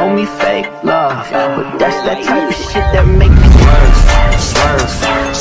show me fake love, but that's that type of shit that make me swerve, swerve,